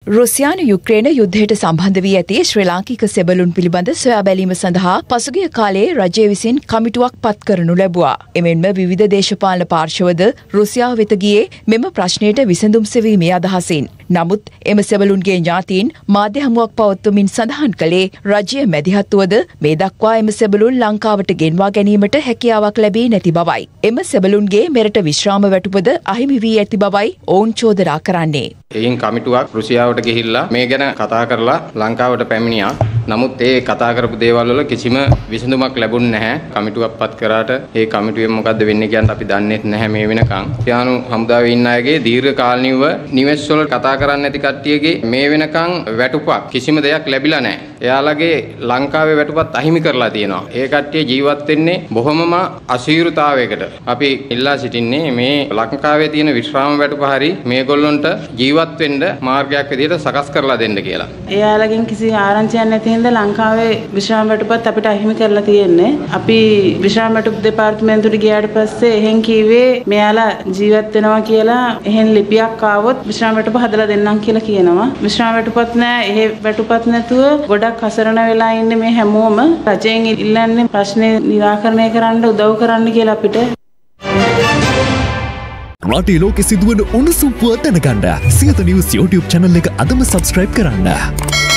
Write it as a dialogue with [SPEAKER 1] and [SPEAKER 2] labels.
[SPEAKER 1] රුසියානු යුක්‍රේන යුද්ධයට සම්බන්ධ වී ඇති ශ්‍රී ලාංකික සෙබළුන් පිළිබඳ සොයා බැලීම සඳහා පසුගිය කාලයේ රජය විසින් කමිටුවක් පත් කරනු ලැබුවා. එමෙන්ම විවිධ දේශපාලන පාර්ශවද රුසියාව වෙත ගියේ මෙම ප්‍රශ්නයට විසඳුම් සෙවීමේ අදහසින්. නමුත් එම සෙබළුන්ගේ ඥාතීන් මාධ්‍ය හමුවක් පවත්වමින් සඳහන් කළේ රජය මැදිහත්වුවද මේ දක්වා එම සෙබළුන් ලංකාවට ගෙන්වා ගැනීමට හැකියාවක් ලැබී නැති බවයි. එම සෙබළුන්ගේ මෙරට විශ්‍රාම වැටුපද අහිමි වී ඇති බවයි ඔවුන් චෝදනා කරන්නේ.
[SPEAKER 2] එයින් කමිටුවක් රුසියාවට ගිහිල්ලා මේ ගැන කතා කරලා ලංකාවට පැමිණියා. නමුත් ඒ කතා කරපු දේවල් වල කිසිම විසඳුමක් ලැබුණ නැහැ. කමිටුවක් පත් කරාට ඒ කමිටුවෙන් මොකද්ද වෙන්නේ කියන්න අපි දන්නේ නැහැ මේ වෙනකන්. රුසියානු හමුදාවේ ඉන්න අයගේ දීර්ඝ කාලීනව නිවෙස් වල කතා කරන්නේ නැති කට්ටියගේ මේ වෙනකන් වැටුපක් කිසිම දෙයක් ලැබිලා නැහැ. එයාලගේ ලංකාවේ වැටුපත් අහිමි කරලා තියෙනවා. ඒ කට්ටිය ජීවත් වෙන්නේ බොහොමම අසීරුතාවයකට. අපි ඉල්ලා සිටින්නේ මේ ලංකාවේ තියෙන විශ්‍රාම වැටුප හරි මේගොල්ලොන්ට ජීවත් වෙන්න මාර්ගයක් විදිහට සකස් කරලා දෙන්න කියලා.
[SPEAKER 3] එයාලගෙන් කිසි ආරංචියක් නැති හින්දා ලංකාවේ විශ්‍රාම වැටුපත් අපිට අහිමි කරලා තියෙන්නේ. අපි විශ්‍රාම වැටුප දෙපාර්තමේන්තුවට ගියාට පස්සේ එහෙන් කීවේ මෙයාලා ජීවත් වෙනවා කියලා එහෙන් ලිපියක් ආවොත් විශ්‍රාම වැටුප හදලා දෙන්නම් කියලා කියනවා. විශ්‍රාම වැටුපත් නැහැ. එහෙ වැටුපත් නැතුව ගොඩක් අසරණ වෙලා ඉන්නේ මේ හැමෝම. රජයෙන් ඉල්ලන්නේ ප්‍රශ්නේ निराකරණය කරන්න උදව් කරන්න කියලා අපිට.
[SPEAKER 4] රටේ ලෝකෙ සිදුවන උණුසුම් පුවත් දැනගන්න සියත නිවුස් YouTube channel එක අදම subscribe කරන්න.